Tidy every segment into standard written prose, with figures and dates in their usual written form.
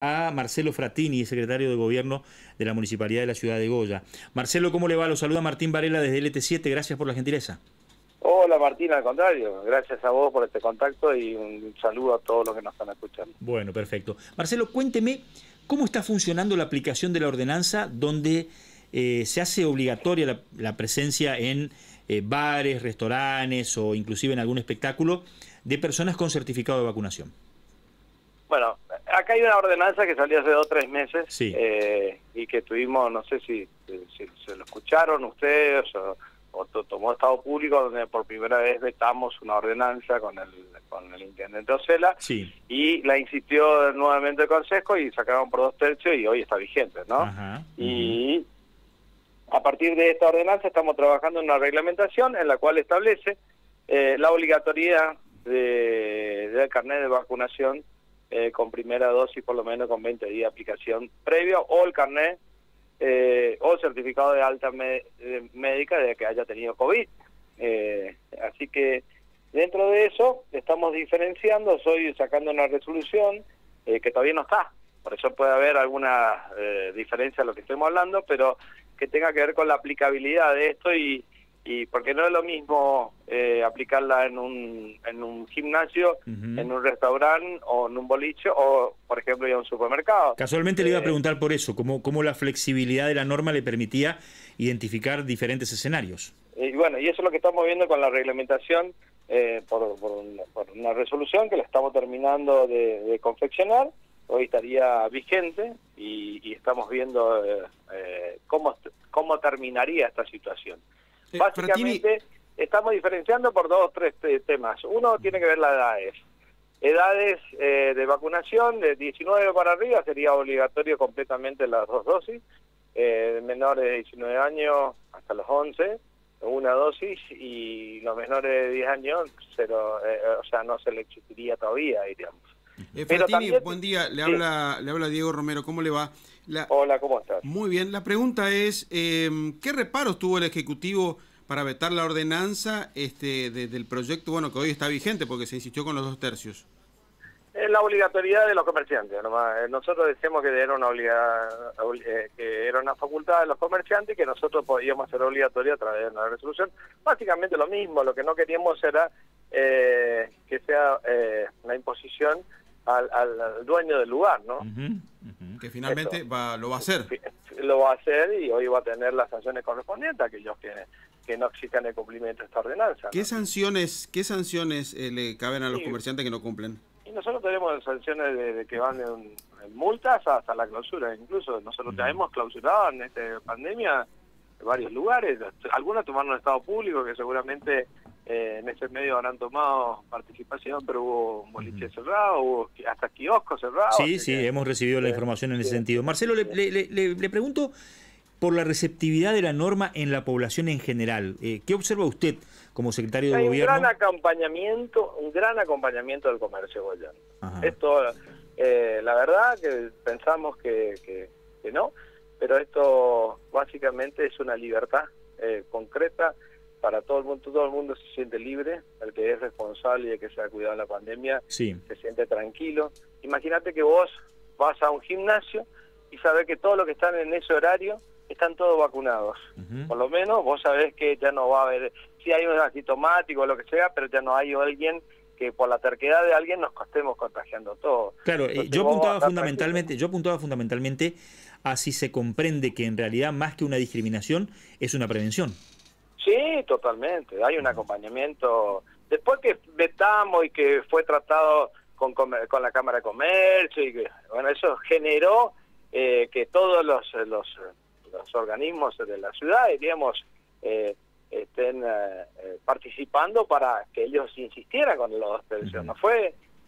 a Marcelo Frattini, secretario de Gobierno de la Municipalidad de la Ciudad de Goya. Marcelo, ¿cómo le va? Lo saluda Martín Varela desde LT7, gracias por la gentileza. Hola Martín, al contrario, gracias a vos por este contacto y un saludo a todos los que nos están escuchando. Bueno, perfecto. Marcelo, cuénteme cómo está funcionando la aplicación de la ordenanza donde se hace obligatoria la presencia en bares, restaurantes o inclusive en algún espectáculo de personas con certificado de vacunación. Bueno, acá hay una ordenanza que salió hace 2 o 3 meses, sí. Y que tuvimos, no sé si se lo escucharon ustedes o tomó Estado Público, donde por primera vez vetamos una ordenanza con el intendente Osela, sí. Y la insistió nuevamente el Consejo y sacaron por 2/3 y hoy está vigente, ¿no? Ajá, y a partir de esta ordenanza estamos trabajando en una reglamentación en la cual establece la obligatoriedad del carnet de vacunación con primera dosis, por lo menos con 20 días de aplicación previa, o el carnet o certificado de alta médica de que haya tenido COVID. Así que dentro de eso estamos diferenciando, estoy sacando una resolución que todavía no está, por eso puede haber alguna diferencia en lo que estemos hablando, pero que tenga que ver con la aplicabilidad de esto y porque no es lo mismo aplicarla en un gimnasio, en un restaurante o en un boliche o, por ejemplo, en un supermercado. Casualmente le iba a preguntar por eso, cómo la flexibilidad de la norma le permitía identificar diferentes escenarios. Y bueno, y eso es lo que estamos viendo con la reglamentación por una resolución que la estamos terminando de confeccionar. Hoy estaría vigente y estamos viendo cómo terminaría esta situación. Básicamente estamos diferenciando por 2 o 3 temas. Uno tiene que ver las edades. Edades de vacunación de 19 para arriba sería obligatorio completamente las 2 dosis. Menores de 19 años hasta los 11, una dosis, y los menores de 10 años, 0, o sea, no se le existiría todavía, diríamos. Frattini, también, buen día, le sí. habla Diego Romero, ¿cómo le va? Hola, ¿cómo estás? Muy bien, la pregunta es, ¿qué reparos tuvo el Ejecutivo para vetar la ordenanza del proyecto, bueno, que hoy está vigente porque se insistió con los 2/3? Es la obligatoriedad de los comerciantes, nomás. Nosotros decíamos que era una facultad de los comerciantes que nosotros podíamos hacer obligatoria a través de una resolución. Básicamente lo mismo, lo que no queríamos era que sea una imposición al dueño del lugar, ¿no? Que finalmente lo va a hacer. Lo va a hacer y hoy va a tener las sanciones correspondientes a aquellos que no exijan el cumplimiento de esta ordenanza, ¿no? ¿Qué sanciones le caben a los comerciantes que no cumplen? Y nosotros tenemos sanciones de que van en multas hasta la clausura. Incluso nosotros ya hemos clausurado en esta pandemia varios lugares. Algunos tomaron el Estado Público, que seguramente en ese medio habrán tomado participación, pero hubo un boliche cerrado, hubo hasta kioscos cerrados. Sí, hemos recibido la información en ese sentido. Marcelo, le pregunto por la receptividad de la norma en la población en general. ¿Qué observa usted como secretario de Gobierno? Hay un gran acompañamiento del comercio goyano. Esto, la verdad que pensamos que no, pero esto básicamente es una libertad concreta para todo el mundo se siente libre, el que es responsable y el que se ha cuidado en la pandemia se siente tranquilo. Imagínate que vos vas a un gimnasio y sabés que todos los que están en ese horario están todos vacunados. Por lo menos vos sabés que ya no va a haber, si hay un asintomático o lo que sea, pero ya no hay alguien que por la terquedad de alguien nos estemos contagiando todos. Claro, yo apuntaba fundamentalmente a si se comprende que en realidad más que una discriminación es una prevención. Sí, totalmente. Hay un acompañamiento. Después que vetamos y que fue tratado con la Cámara de Comercio, y que, bueno, eso generó que todos los organismos de la ciudad, diríamos, estén participando para que ellos insistieran con los 2/3. No fue,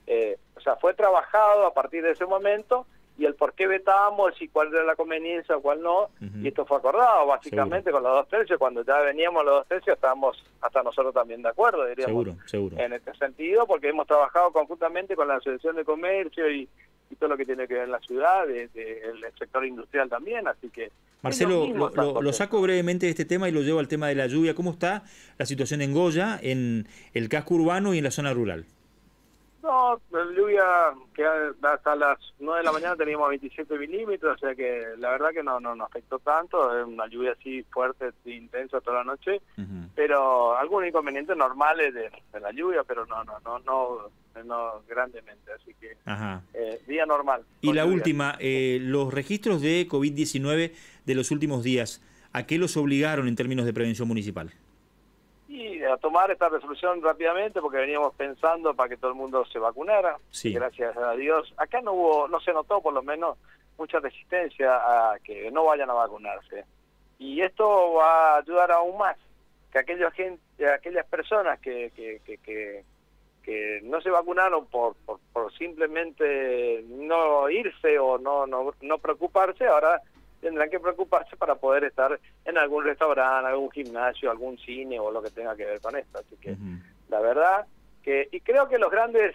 fue trabajado a partir de ese momento, y el por qué vetábamos, y cuál era la conveniencia o cuál no, y esto fue acordado básicamente con los 2/3. Cuando ya veníamos los 2/3 estábamos hasta nosotros también de acuerdo, diríamos, seguro. En este sentido, porque hemos trabajado conjuntamente con la Asociación de Comercio y todo lo que tiene que ver en la ciudad, el sector industrial también, así que... Marcelo, lo saco brevemente de este tema y lo llevo al tema de la lluvia. ¿Cómo está la situación en Goya, en el casco urbano y en la zona rural? No, la lluvia que hasta las 9 de la mañana teníamos 27 milímetros, o sea que la verdad que no nos afectó tanto, es una lluvia así fuerte e intensa toda la noche, pero algunos inconvenientes normales de la lluvia, pero no grandemente, así que día normal. Y la lluvia. última, los registros de COVID-19 de los últimos días, ¿a qué los obligaron en términos de prevención municipal? Y a tomar esta resolución rápidamente porque veníamos pensando para que todo el mundo se vacunara. Sí. Gracias a Dios. Acá no se notó por lo menos mucha resistencia a que no vayan a vacunarse. Y esto va a ayudar aún más que aquellas personas que no se vacunaron por simplemente no irse o no preocuparse, ahora tendrán que preocuparse para poder estar en algún restaurante, algún gimnasio, algún cine o lo que tenga que ver con esto. Así que la verdad que, y creo que los grandes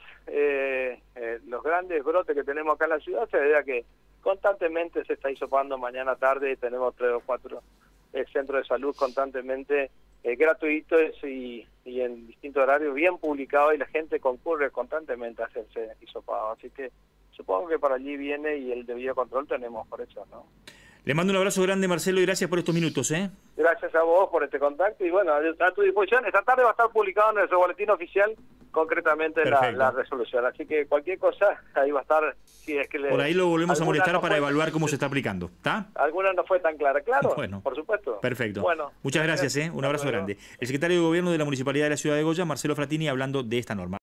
brotes que tenemos acá en la ciudad se debe a que constantemente se está hisopando mañana tarde y tenemos 3 o 4 centros de salud constantemente gratuitos y en distintos horarios bien publicados, y la gente concurre constantemente a hacerse hisopado. Así que supongo que para allí viene y el debido control tenemos por eso, ¿no? Le mando un abrazo grande, Marcelo, y gracias por estos minutos. Gracias a vos por este contacto y bueno, a tu disposición. Esta tarde va a estar publicado en nuestro boletín oficial concretamente la resolución, así que cualquier cosa ahí va a estar. Si es que por ahí lo volvemos a molestar para evaluar cómo se está aplicando. ¿Está? Alguna no fue tan clara, claro, bueno, por supuesto. Perfecto. Bueno, muchas gracias, un abrazo grande. El secretario de Gobierno de la Municipalidad de la Ciudad de Goya, Marcelo Fratini, hablando de esta norma.